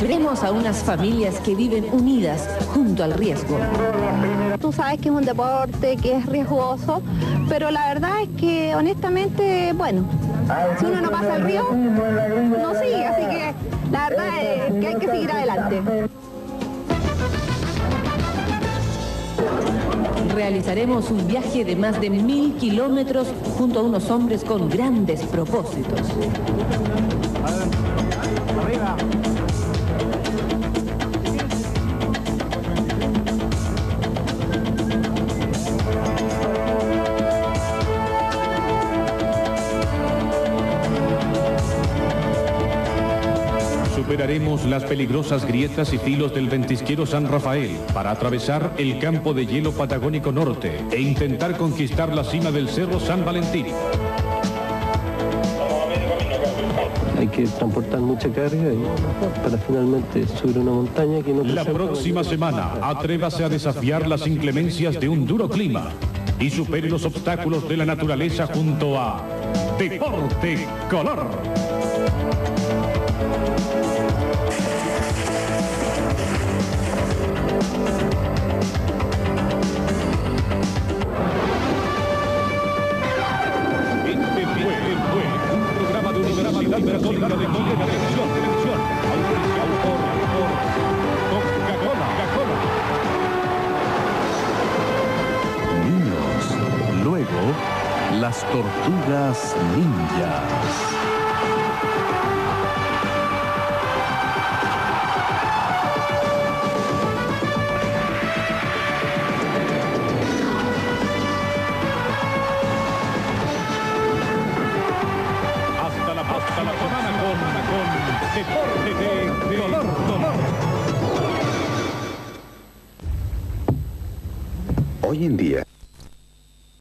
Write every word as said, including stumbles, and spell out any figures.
Veremos a unas familias que viven unidas junto al riesgo. Tú sabes que es un deporte, que es riesgoso, pero la verdad es que honestamente, bueno, si uno no pasa el río, no sigue, así que la verdad es que hay que seguir adelante. Realizaremos un viaje de más de mil kilómetros junto a unos hombres con grandes propósitos. Arriba. Superaremos las peligrosas grietas y filos del ventisquero San Rafael para atravesar el campo de hielo patagónico norte e intentar conquistar la cima del cerro San Valentín. Hay que transportar mucha carga y para finalmente subir una montaña que no... La próxima semana, atrévase a desafiar las inclemencias de un duro clima y supere los obstáculos de la naturaleza junto a Deporte Color. Católica de Televisión, televisión, auspiciado por, por Coca-Cola, Coca-Cola. Niños, luego las tortugas ninjas. Hasta la semana con, con Deporte de Color, Color. Hoy en día,